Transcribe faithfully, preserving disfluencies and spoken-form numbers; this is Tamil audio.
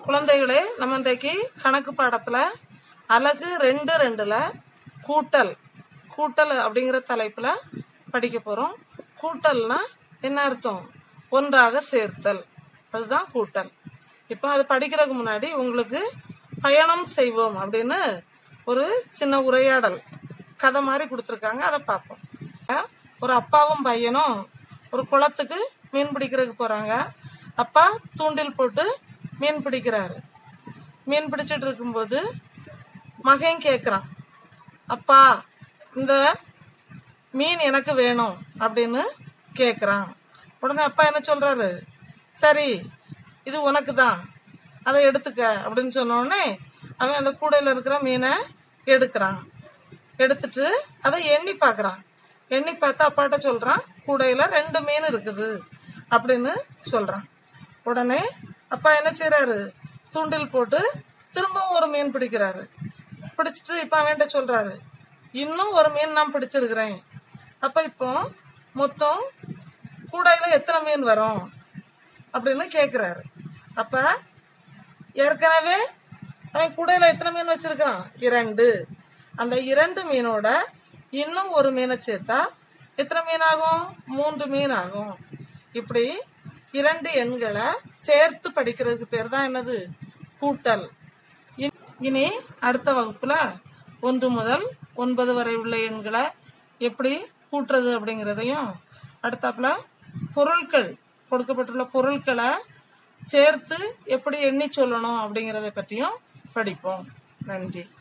குழந்தைகளே, நம்ம இன்றைக்கு கணக்கு பாடத்துல அலகு ரெண்டு ரெண்டுல கூட்டல் கூட்டல் அப்படிங்கிற தலைப்புல படிக்க போறோம். கூட்டல்னா என்ன அர்த்தம்? ஒன்றாக சேர்த்தல், அதுதான் கூட்டல். இப்போ அது படிக்கிறதுக்கு முன்னாடி உங்களுக்கு பயணம் செய்வோம் அப்படின்னு ஒரு சின்ன உரையாடல் கதை மாதிரி கொடுத்துருக்காங்க, அதை பார்ப்போம். ஒரு அப்பாவும் பையனும் ஒரு குளத்துக்கு மீன் பிடிக்கிறதுக்கு போறாங்க. அப்பா தூண்டில் போட்டு மீன் பிடிக்கிறாரு. மீன் பிடிச்சிட்டு இருக்கும்போது மகன் கேட்குறான், அப்பா இந்த மீன் எனக்கு வேணும் அப்படின்னு கேட்குறான். உடனே அப்பா என்ன சொல்றாரு, சரி இது உனக்கு தான், அதை எடுத்துக்க அப்படின்னு சொன்ன உடனே அவன் அந்த கூடையில் இருக்கிற மீனை எடுக்கிறான். எடுத்துட்டு அதை எண்ணி பார்க்குறான். எண்ணி பார்த்து அப்பாட்ட சொல்றான், கூடையில ரெண்டு மீன் இருக்குது அப்படின்னு சொல்றான். உடனே அப்பா என்ன செய்யறாரு, தூண்டில் போட்டு திரும்பவும் ஒரு மீன் பிடிக்கிறாரு. பிடிச்சிட்டு இப்ப அவன்கிட்ட சொல்றாரு, இன்னும் ஒரு மீன் நான் பிடிச்சிருக்கிறேன். அப்ப இப்போ மொத்தம் கூடையில எத்தனை மீன் வரும் அப்படின்னு கேக்குறாரு. அப்ப ஏற்கனவே அவன் கூடையில எத்தனை மீன் வச்சிருக்கான்? இரண்டு. அந்த இரண்டு மீனோட இன்னும் ஒரு மீனை சேர்த்தா எத்தனை மீன் ஆகும்? மூன்று மீன் ஆகும். இப்படி இரண்டு எண்களை சேர்த்து படிக்கிறதுக்கு பேர் தான் என்னது? கூட்டல். இனி அடுத்த வகுப்புல ஒன்று முதல் ஒன்பது வரை உள்ள எண்களை எப்படி கூட்டுறது அப்படிங்கிறதையும், அடுத்தாப்புல பொருட்கள் கொடுக்கப்பட்டுள்ள பொருட்களை சேர்த்து எப்படி எண்ணி சொல்லணும் அப்படிங்கிறத பற்றியும் படிப்போம். நன்றி.